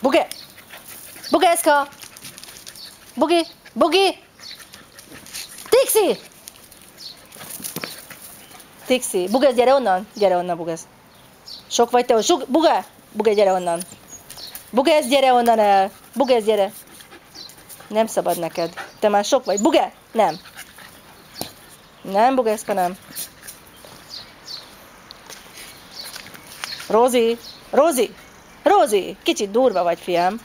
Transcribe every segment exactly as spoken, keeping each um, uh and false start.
Buge! Bugeszka! Bugi! Bugi! Tixi! Tixi! Bugesz, gyere onnan! Gyere onnan, Bugesz! Sok vagy te, hogy sok... Buge! Buge, gyere onnan! Bugesz, gyere onnan el! Bugesz, gyere! Nem szabad neked. Te már sok vagy. Buge! Nem. Nem, Bugeszka, nem. Rózi! Rózi! Rózi! Kicsit durva vagy, fiam.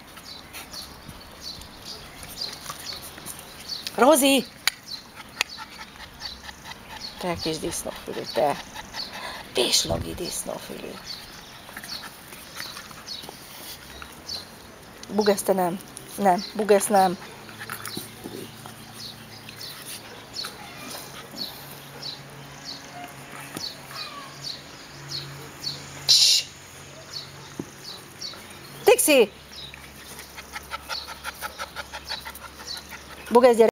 Rózi! Te kis disznófülű, te. Pisnogi disznófülű. Bugesz, te nem. Nem. Bugesz, nem. Tixi! Bugesz, gyere!